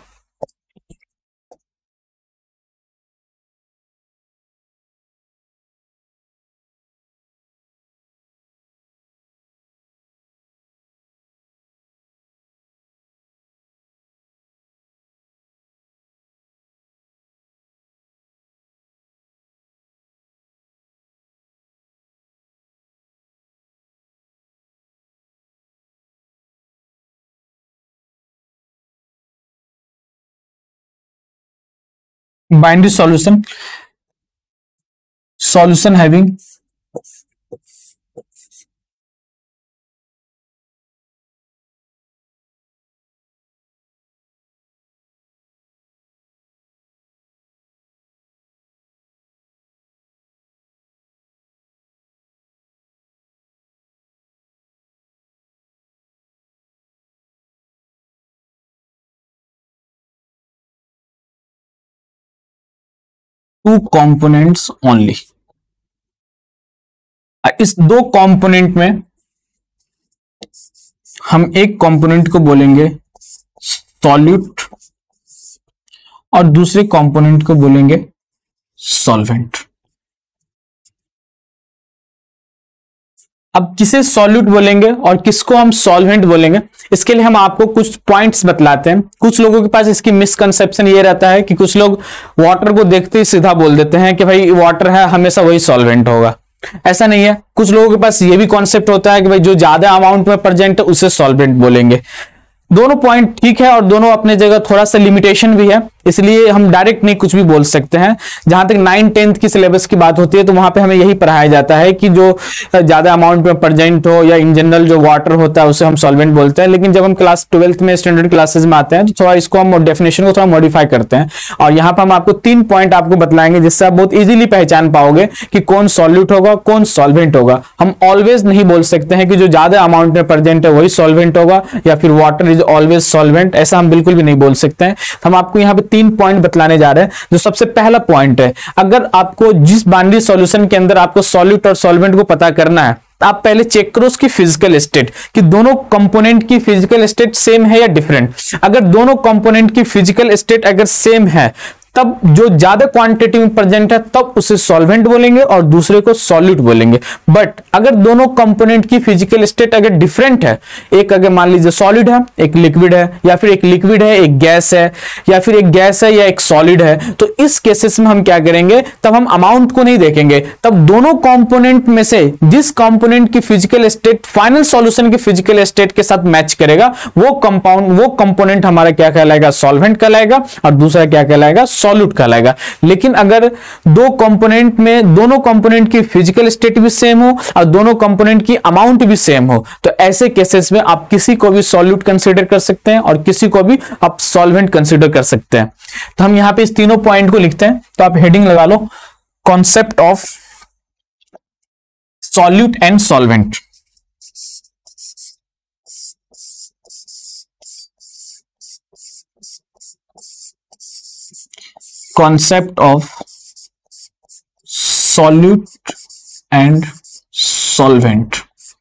Binary solution having two components only. इस 2 कंपोनेंट में हम एक कंपोनेंट को बोलेंगे सॉल्यूट और दूसरे कंपोनेंट को बोलेंगे सॉल्वेंट। अब किसे सॉल्यूट बोलेंगे और किसको हम सॉल्वेंट बोलेंगे, इसके लिए हम आपको कुछ पॉइंट्स बतलाते हैं। कुछ लोगों के पास इसकी मिसकंसेप्शन ये रहता है कि कुछ लोग वाटर को देखते ही सीधा बोल देते हैं कि भाई वाटर है हमेशा वही सॉल्वेंट होगा। ऐसा नहीं है। कुछ लोगों के पास ये भी कॉन्सेप्ट होता है कि भाई जो ज्यादा अमाउंट में प्रेजेंट है उसे सॉल्वेंट बोलेंगे। दोनों पॉइंट ठीक है और दोनों अपने जगह थोड़ा सा लिमिटेशन भी है, इसलिए हम डायरेक्ट नहीं कुछ भी बोल सकते हैं। जहां तक 9th-10th की सिलेबस की बात होती है तो वहां पे हमें यही पढ़ाया जाता है कि जो ज्यादा अमाउंट में प्रेजेंट हो या इन जनरल जो वाटर होता है उसे हम सॉल्वेंट बोलते हैं। लेकिन जब हम क्लास 12th में स्टैंडर्ड क्लासेस में आते हैं तो थोड़ा इसको हम डेफिनेशन को थोड़ा मॉडिफाई करते हैं, और यहाँ पर हम आपको 3 पॉइंट आपको बतलाएंगे जिससे आप बहुत इजीली पहचान पाओगे कि कौन सॉल्यूट होगा कौन सॉल्वेंट होगा। हम ऑलवेज नहीं बोल सकते हैं कि जो ज्यादा अमाउंट में प्रेजेंट है वही सॉल्वेंट होगा या फिर वाटर इज ऑलवेज सॉल्वेंट, ऐसा हम बिल्कुल भी नहीं बोल सकते हैं। हम आपको यहाँ पे 3 पॉइंट बतलाने जा रहे हैं। जो सबसे पहला पॉइंट है, अगर आपको जिस बाइनरी सॉल्यूशन के अंदर आपको सॉल्यूट और सॉल्वेंट को पता करना है, आप पहले चेक करो उसकी फिजिकल स्टेट कि दोनों कंपोनेंट की फिजिकल स्टेट सेम है या डिफरेंट। अगर दोनों कंपोनेंट की फिजिकल स्टेट अगर सेम है तब जो ज्यादा क्वांटिटी में प्रेजेंट है तब उसे सॉल्वेंट बोलेंगे और दूसरे को सॉल्यूट बोलेंगे। बट अगर दोनों कंपोनेंट की फिजिकल स्टेट अगर डिफरेंट है, एक अगर मान लीजिए सॉलिड है एक लिक्विड है, या फिर एक लिक्विड है एक गैस है, या फिर एक गैस है या एक सॉलिड है, तो इस केसेस में हम क्या करेंगे, तब हम अमाउंट को नहीं देखेंगे। तब दोनों कंपोनेंट में से जिस कंपोनेंट की फिजिकल स्टेट फाइनल सॉल्यूशन की फिजिकल स्टेट के साथ मैच करेगा वो कंपोनेंट हमारा क्या कहलाएगा, सॉल्वेंट कहलाएगा, और दूसरा क्या कहलाएगा, सॉल्यूट कहलाएगा। लेकिन अगर दो कंपोनेंट में दोनों कंपोनेंट की फिजिकल स्टेट भी सेम हो और दोनों कंपोनेंट की अमाउंट भी सेम हो, तो ऐसे केसेस में आप किसी को भी सॉल्यूट कंसीडर कर सकते हैं और किसी को भी आप सॉल्वेंट कंसीडर कर सकते हैं। तो हम यहां पे इस तीनों पॉइंट को लिखते हैं, तो आप हेडिंग लगा लो, concept of solute and solvent. concept of solute and solvent।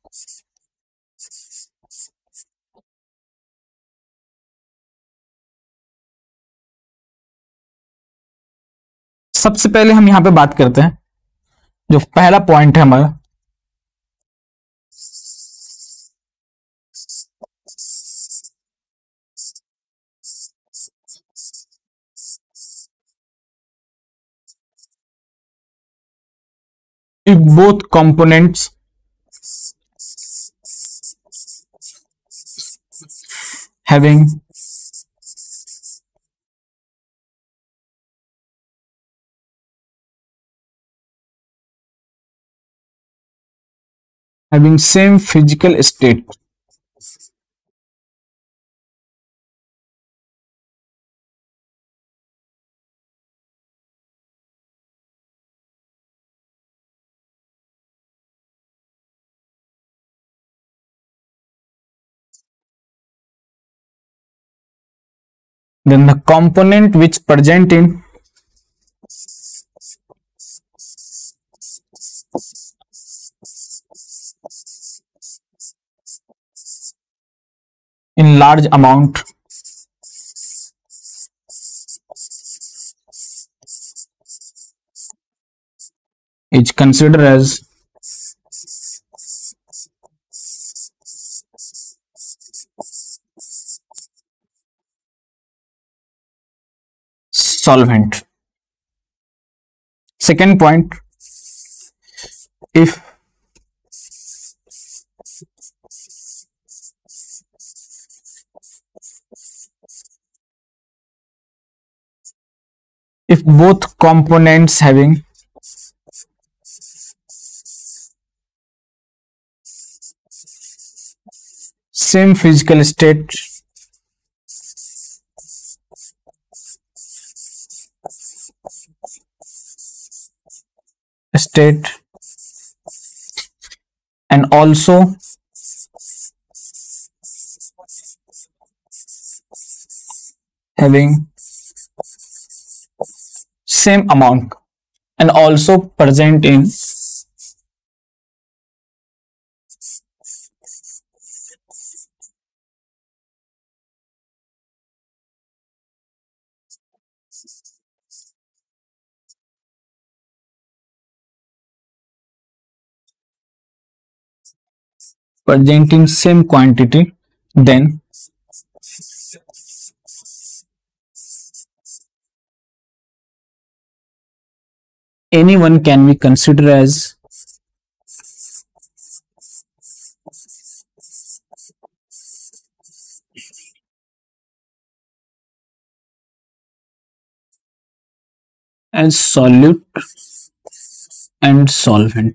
सबसे पहले हम यहां पे बात करते हैं, जो पहला पॉइंट है हमारा if both components having same physical state, then the component which present in large amount is considered as solvent. Second point, if both components having same physical state and also having same amount and also present in same quantity, then anyone can be considered as solute and solvent.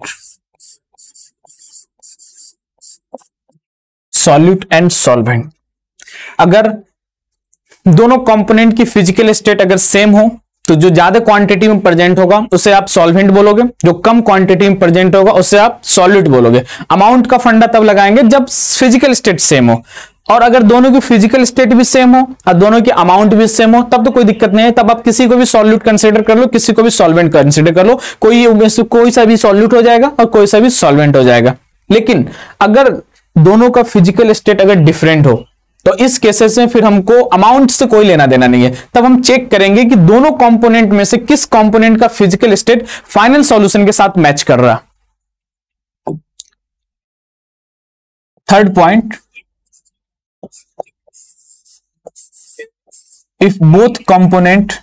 Solute and solvent, अगर दोनों component की physical state अगर same हो तो जो ज्यादा quantity में present होगा उसे आप सॉल्वेंट बोलोगे, जो कम क्वांटिटी में प्रेजेंट होगा उसे आप सॉल्यूट बोलोगे। अमाउंट का फंडा तब लगाएंगे जब फिजिकल स्टेट सेम हो, और अगर दोनों की फिजिकल स्टेट भी सेम हो और दोनों की अमाउंट भी सेम हो तब तो कोई दिक्कत नहीं है, तब आप किसी को भी सॉल्यूट कंसीडर कर लो, किसी को भी सॉल्वेंट कंसीडर कर लो, कोई सा भी सॉल्यूट हो जाएगा और कोई सा भी सॉल्वेंट हो जाएगा। लेकिन अगर दोनों का फिजिकल स्टेट अगर डिफरेंट हो तो इस केसेस में फिर हमको अमाउंट से कोई लेना देना नहीं है, तब हम चेक करेंगे कि दोनों कंपोनेंट में से किस कंपोनेंट का फिजिकल स्टेट फाइनल सॉल्यूशन के साथ मैच कर रहा। Third point, if both component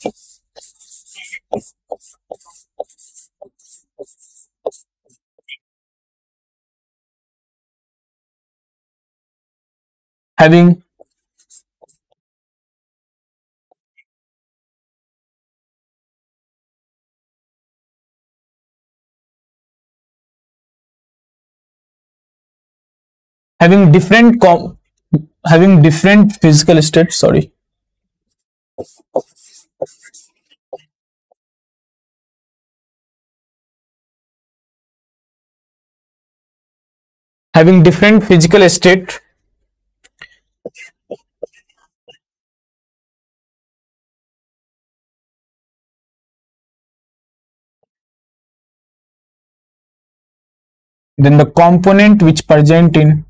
having different physical state, having different physical state then the component which present in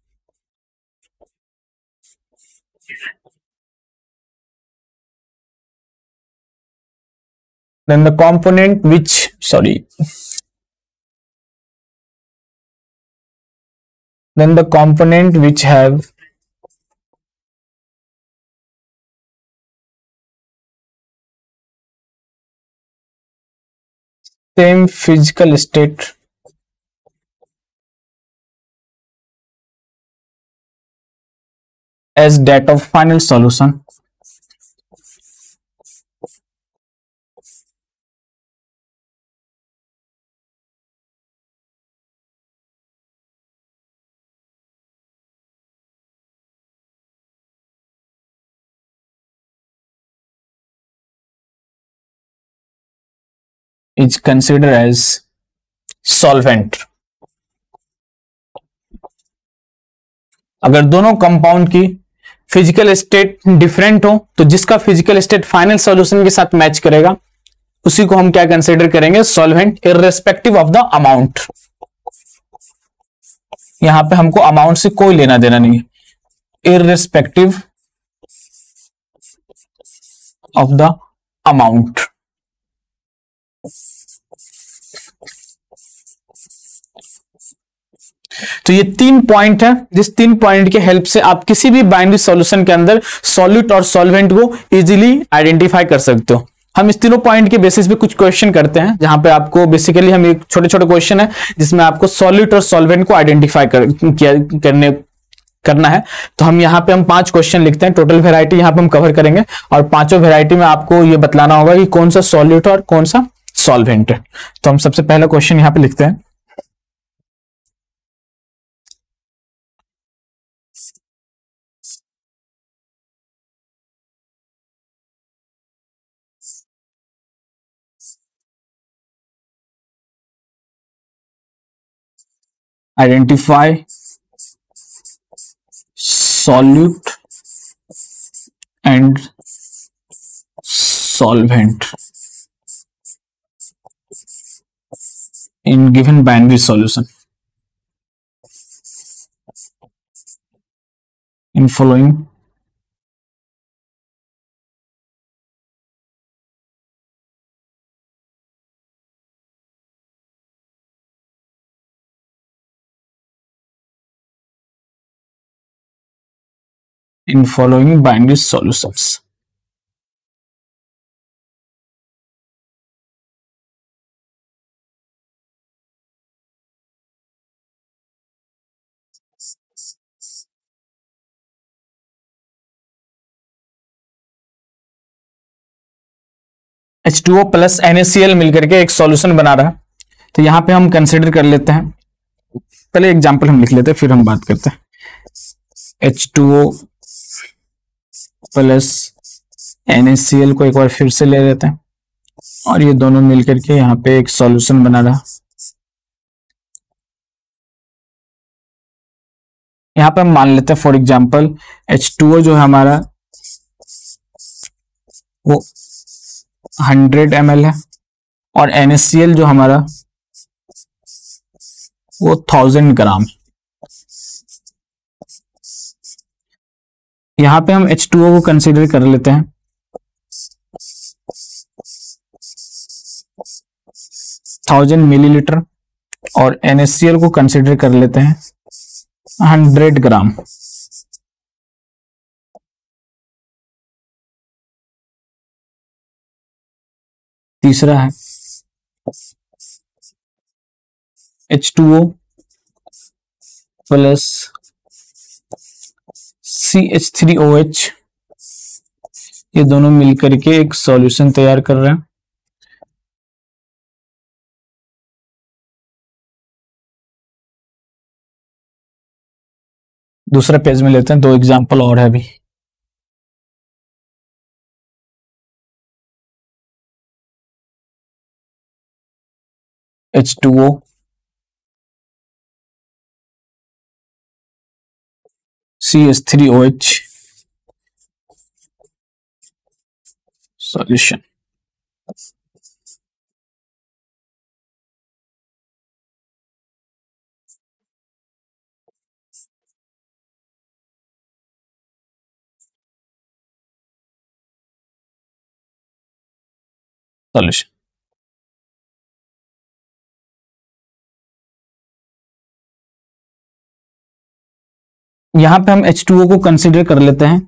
then the component which then the component which have same physical state as that of final solution is considered as solvent। अगर दोनों compound की physical state different हो तो जिसका physical state final solution के साथ match करेगा उसी को हम क्या कंसीडर करेंगे, solvent, irrespective of the amount. यहां पे हमको अमाउंट से कोई लेना देना नहीं है, इररेस्पेक्टिव ऑफ द अमाउंट। तो ये 3 पॉइंट है, जिस 3 पॉइंट के हेल्प से आप किसी भी बाइनरी सॉल्यूशन के अंदर सॉल्यूट और सॉल्वेंट को इजीली आइडेंटिफाई कर सकते हो। हम इस तीनों पॉइंट के बेसिस पे कुछ क्वेश्चन करते हैं, जहां पे आपको बेसिकली हम एक छोटे छोटे क्वेश्चन है जिसमें आपको सॉल्यूट और सॉल्वेंट को आइडेंटिफाई करना है। तो हम यहाँ पे 5 क्वेश्चन लिखते हैं, टोटल वेराइटी यहाँ पे हम कवर करेंगे और पांचों वेराइटी में आपको ये बतलाना होगा कि कौन सा सॉल्यूट और कौन सा सॉल्वेंट है। तो हम सबसे पहला क्वेश्चन यहाँ पे लिखते हैं। Identify solute and solvent in given binary solution in following binary solutions। H2O plus NaCl मिलकर के एक सॉल्यूशन बना रहा है। तो यहां पे हम कंसिडर कर लेते हैं, पहले एग्जांपल हम लिख लेते हैं फिर हम बात करते हैं। H2O प्लस NaCl को एक बार फिर से ले लेते हैं और ये दोनों मिलकर के यहाँ पे एक सॉल्यूशन बना रहा। यहाँ पे हम मान लेते हैं फॉर एग्जांपल H2O जो है हमारा वो 100 ml है और NaCl जो हमारा वो 1000 ग्राम। यहां पे हम H2O को कंसीडर कर लेते हैं 1000 मिलीलीटर और NaCl को कंसीडर कर लेते हैं 100 ग्राम। तीसरा है H2O प्लस CH3OH, ये दोनों मिलकर के एक सॉल्यूशन तैयार कर रहे हैं। दूसरा पेज में लेते हैं, 2 एग्जांपल और है अभी। H2O CH3OH solution। सॉल्यूशन यहां पे हम H2O को कंसीडर कर लेते हैं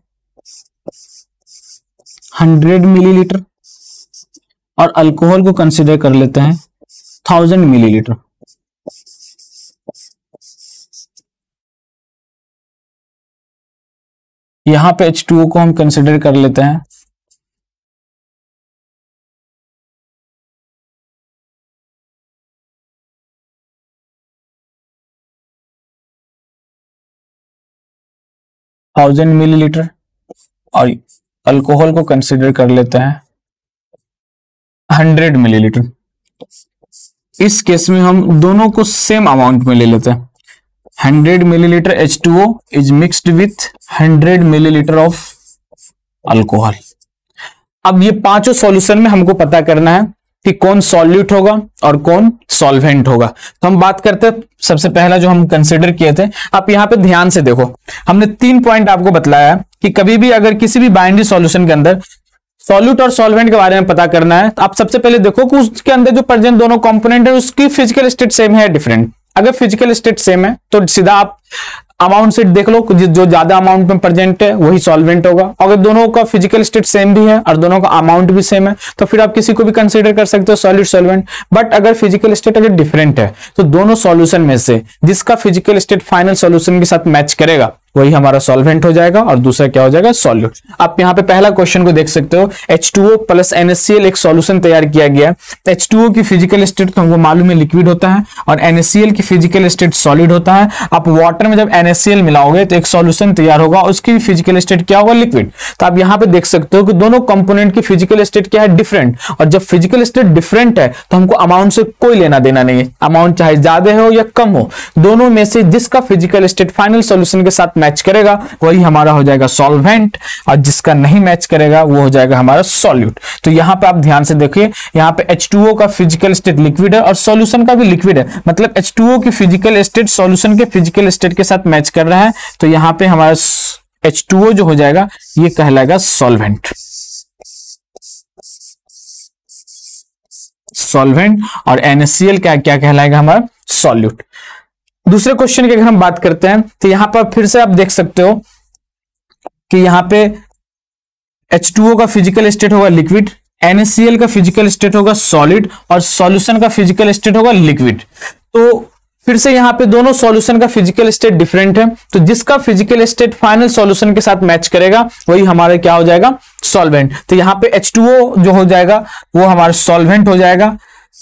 100 मिलीलीटर और अल्कोहल को कंसीडर कर लेते हैं 1000 मिलीलीटर। यहां पे H2O को हम कंसिडर कर लेते हैं। थाउजेंड मिलीलीटर और अल्कोहल को कंसिडर कर लेते हैं 100 मिलीलीटर। इस केस में हम दोनों को सेम अमाउंट में ले लेते हैं। 100 millilitre H2O is mixed with 100 millilitre of alcohol. अब ये पांचों सॉल्यूशन में हमको पता करना है कि कौन सॉल्यूट होगा और कौन सॉल्वेंट होगा। तो हम बात करते हैं, सबसे पहला जो हम कंसिडर किए थे, आप यहां पे ध्यान से देखो, हमने 3 पॉइंट आपको बतलाया कि कभी भी अगर किसी भी बाइनरी सॉल्यूशन के अंदर सॉल्यूट और सॉल्वेंट के बारे में पता करना है, तो आप सबसे पहले देखो कि उसके अंदर जो प्रेजेंट दोनों कंपोनेंट है उसकी फिजिकल स्टेट सेम है डिफरेंट। अगर फिजिकल स्टेट सेम है तो सीधा आप अमाउंट से देख लो, जो ज्यादा अमाउंट में प्रेजेंट है वही सॉल्वेंट होगा। अगर दोनों का फिजिकल स्टेट सेम भी है और दोनों का अमाउंट भी सेम है तो फिर आप किसी को भी कंसीडर कर सकते हो सॉलिड सॉल्वेंट। बट अगर फिजिकल स्टेट अगर डिफरेंट है तो दोनों सॉल्यूशन में से जिसका फिजिकल स्टेट फाइनल सॉल्यूशन के साथ मैच करेगा वही हमारा सॉल्वेंट हो जाएगा और दूसरा क्या हो जाएगा, सॉल्यूट। आप यहाँ पे पहला क्वेश्चन को देख सकते हो, H2O प्लस NaCl एक सॉल्यूशन तैयार किया गया है। H2O की फिजिकल स्टेट तो हमको मालूम है लिक्विड होता है और NaCl की फिजिकल स्टेट सॉलिड होता है। आप वाटर में जब NaCl मिलाओगे तो एक सॉल्यूशन तैयार होगा, उसकी फिजिकल स्टेट क्या होगा, लिक्विड। तो आप यहाँ पे देख सकते हो कि दोनों कंपोनेंट की फिजिकल स्टेट क्या है, डिफरेंट। और जब फिजिकल स्टेट डिफरेंट है तो हमको अमाउंट से कोई लेना देना नहीं है, अमाउंट चाहे ज्यादा हो या कम हो, दोनों में से जिसका फिजिकल स्टेट फाइनल सॉल्यूशन के साथ मैच करेगा वही हमारा हो जाएगा सॉल्वेंट और जिसका नहीं मैच करेगा वो हो जाएगा हमारा सॉल्यूट। तो यहां पे आप ध्यान से देखिए, यहां पे H2O का फिजिकल स्टेट लिक्विड है और सॉल्यूशन का भी लिक्विड है, मतलब H2O की फिजिकल स्टेट सॉल्यूशन के फिजिकल स्टेट के साथ मैच कर रहा है। तो यहां पे हमारा H2O जो हो जाएगा ये कहलाएगा सॉल्वेंट। सॉल्वेंट और NaCl क्या कहलाएगा, हमारा सॉल्यूट। दूसरे क्वेश्चन की अगर हम बात करते हैं तो यहां पर फिर से आप देख सकते हो कि यहां पे H2O का फिजिकल स्टेट होगा लिक्विड, NaCl का फिजिकल स्टेट होगा सॉलिड और सॉल्यूशन का फिजिकल स्टेट होगा लिक्विड। तो फिर से यहां पे दोनों सॉल्यूशन का फिजिकल स्टेट डिफरेंट है, तो जिसका फिजिकल स्टेट फाइनल सॉल्यूशन के साथ मैच करेगा वही हमारा क्या हो जाएगा, सॉल्वेंट। तो यहां पे H2O जो हो जाएगा वो हमारा सॉल्वेंट हो जाएगा।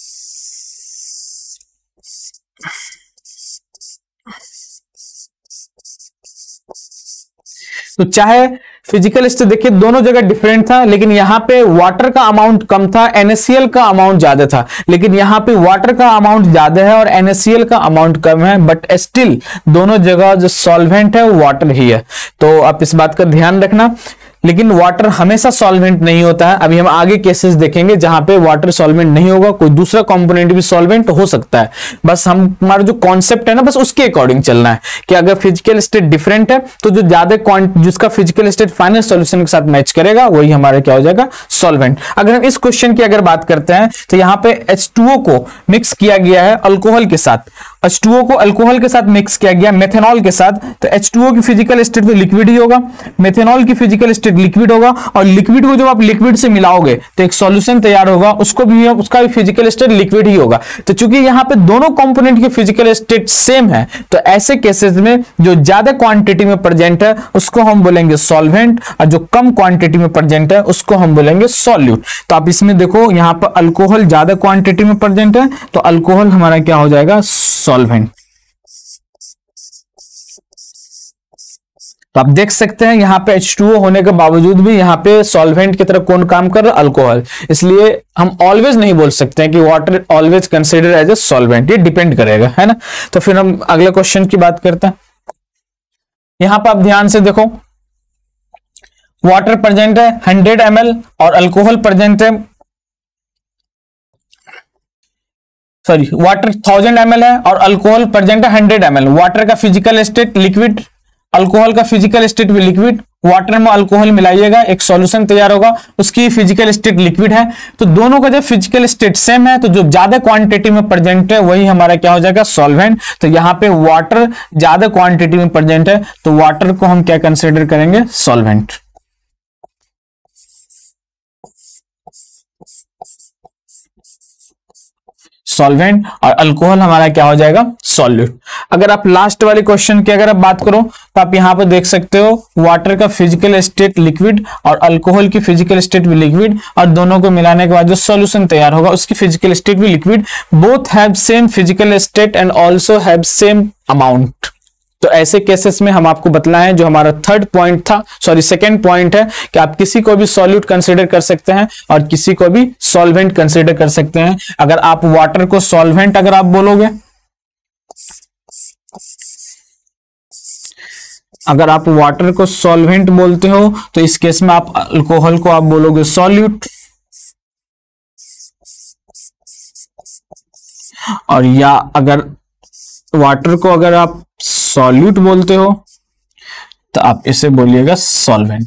तो चाहे फिजिकल स्टेट देखिए दोनों जगह डिफरेंट था, लेकिन यहां पे वाटर का अमाउंट कम था, NaCl का अमाउंट ज्यादा था, लेकिन यहां पे वाटर का अमाउंट ज्यादा है और NaCl का अमाउंट कम है, बट स्टिल दोनों जगह जो सॉल्वेंट है वो वाटर ही है। तो आप इस बात का ध्यान रखना। लेकिन वाटर हमेशा सॉल्वेंट नहीं होता है, अभी हम आगे केसेस देखेंगे जहां पे वाटर सॉल्वेंट नहीं होगा, कोई दूसरा कंपोनेंट भी सॉल्वेंट हो सकता है। बस हमारा जो कॉन्सेप्ट है ना, बस उसके अकॉर्डिंग चलना है कि अगर फिजिकल स्टेट डिफरेंट है तो जो ज्यादा जिसका फिजिकल स्टेट फाइनल सॉल्यूशन के साथ मैच करेगा वही हमारा क्या हो जाएगा, सॉल्वेंट। अगर हम इस क्वेश्चन की अगर बात करते हैं तो यहाँ पे H2O को मिक्स किया गया है अल्कोहल के साथ, H2O को अल्कोहल के साथ मिक्स किया गया मेथेनॉल के साथ, तो H2O की फिजिकल स्टेट तो लिक्विड ही होगा, मेथेनॉल की फिजिकल स्टेट लिक्विड होगा और लिक्विड को जब आप लिक्विड से मिलाओगे तो एक सॉल्यूशन तैयार होगा, उसका भी फिजिकल स्टेट लिक्विड ही होगा। तो चूंकि यहाँ पे दोनों कंपोनेंट की फिजिकल स्टेट सेम है तो ऐसे केसेस में जो ज्यादा क्वांटिटी में प्रेजेंट है उसको हम बोलेंगे सॉल्वेंट और जो कम क्वांटिटी में प्रेजेंट है उसको हम बोलेंगे सॉल्यूट। तो आप इसमें देखो यहाँ पर अल्कोहल ज्यादा क्वांटिटी में प्रेजेंट है तो अल्कोहल हमारा क्या हो जाएगा, सॉल्वेंट। तो आप देख सकते हैं यहाँ पे H2O होने के बावजूद भी यहाँ पे सॉल्वेंट की तरह कौन काम कर रहा है, अल्कोहल। इसलिए हम ऑलवेज नहीं बोल सकते हैं कि water always consider as a solvent, ये डिपेंड करेगा, है ना। तो फिर हम अगले क्वेश्चन की बात करते हैं। यहां पर आप ध्यान से देखो, वाटर प्रेजेंट है 100 ml और अल्कोहल प्रेजेंट है, सॉरी वाटर 1000 ml है और अल्कोहल प्रेजेंट है 100 ml। वाटर का फिजिकल स्टेट लिक्विड, अल्कोहल का फिजिकल स्टेट भी लिक्विड, वाटर में अल्कोहल मिलाइएगा एक सॉल्यूशन तैयार होगा, उसकी फिजिकल स्टेट लिक्विड है। तो दोनों का जब फिजिकल स्टेट सेम है तो जो ज्यादा क्वांटिटी में प्रेजेंट है वही हमारा क्या हो जाएगा, सॉल्वेंट। तो यहाँ पे वाटर ज्यादा क्वांटिटी में प्रेजेंट है तो वाटर को हम क्या कंसिडर करेंगे, सॉल्वेंट। सॉल्वेंट, और अल्कोहल हमारा क्या हो जाएगा, सॉल्यूट। अगर आप लास्ट वाले क्वेश्चन की अगर आप बात करो तो आप यहां पर देख सकते हो वाटर का फिजिकल स्टेट लिक्विड और अल्कोहल की फिजिकल स्टेट भी लिक्विड, और दोनों को मिलाने के बाद जो सॉल्यूशन तैयार होगा उसकी फिजिकल स्टेट भी liquid. Both have same physical state and also have same amount. तो ऐसे केसेस में हम आपको बतलाएं, जो हमारा थर्ड पॉइंट था, सॉरी सेकंड पॉइंट है कि आप किसी को भी सॉल्यूट कंसीडर कर सकते हैं और किसी को भी सॉल्वेंट कंसीडर कर सकते हैं। अगर आप वाटर को सॉल्वेंट अगर आप बोलोगे, अगर आप वाटर को सॉल्वेंट बोलते हो तो इस केस में आप अल्कोहल को आप बोलोगे सॉल्यूट, और या अगर वाटर को अगर आप सॉल्यूट बोलते हो तो आप इसे बोलिएगा सॉल्वेंट।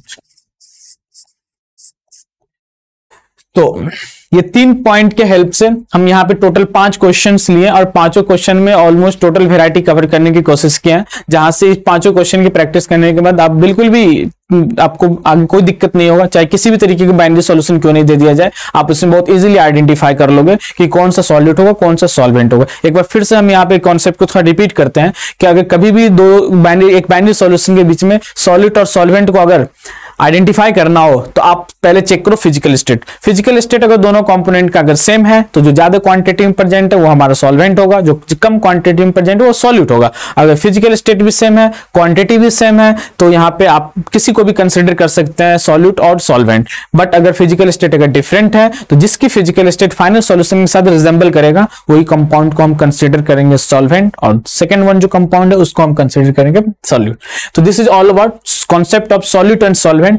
तो ये 3 पॉइंट के हेल्प से हम यहाँ पे टोटल 5 क्वेश्चंस लिए और पांचों क्वेश्चन में ऑलमोस्ट टोटल वैरायटी कवर करने की कोशिश किया है, जहां से इस पांचों क्वेश्चन की प्रैक्टिस करने के बाद आप बिल्कुल भी आपको आगे कोई दिक्कत नहीं होगा, चाहे किसी भी तरीके का बाइनरी सॉल्यूशन क्यों नहीं दे दिया जाए, आप उसमें बहुत इजीली आइडेंटिफाई कर लोगे कि कौन सा सॉल्यूट होगा कौन सा सॉल्वेंट होगा। एक बार फिर से हम यहाँ पे कॉन्सेप्ट को थोड़ा रिपीट करते हैं कि अगर कभी भी एक बाइनरी सॉल्यूशन के बीच में सॉल्यूट और सॉल्वेंट को अगर आइडेंटिफाई करना हो तो आप पहले चेक करो फिजिकल स्टेट। फिजिकल स्टेट अगर दोनों कंपोनेंट का अगर सेम है तो जो ज्यादा क्वांटिटी में प्रेजेंट है वो हमारा सॉल्वेंट होगा, जो कम क्वांटिटी में प्रेजेंट है वो सॉल्यूट होगा। अगर फिजिकल स्टेट भी सेम है, क्वांटिटी भी सेम है, तो यहाँ पे आप किसी को भी कंसिडर कर सकते हैं सॉल्यूट और सॉल्वेंट। बट अगर फिजिकल स्टेट अगर डिफरेंट है तो जिसकी फिजिकल स्टेट फाइनल सॉल्यूशन के साथ रिजेंबल करेगा वही कंपाउंड को हम कंसिडर करेंगे सॉल्वेंट, और सेकेंड वन जो कंपाउंड है उसको हम कंसिडर करेंगे सॉल्यूट। तो this is all about concept of solute and solvent.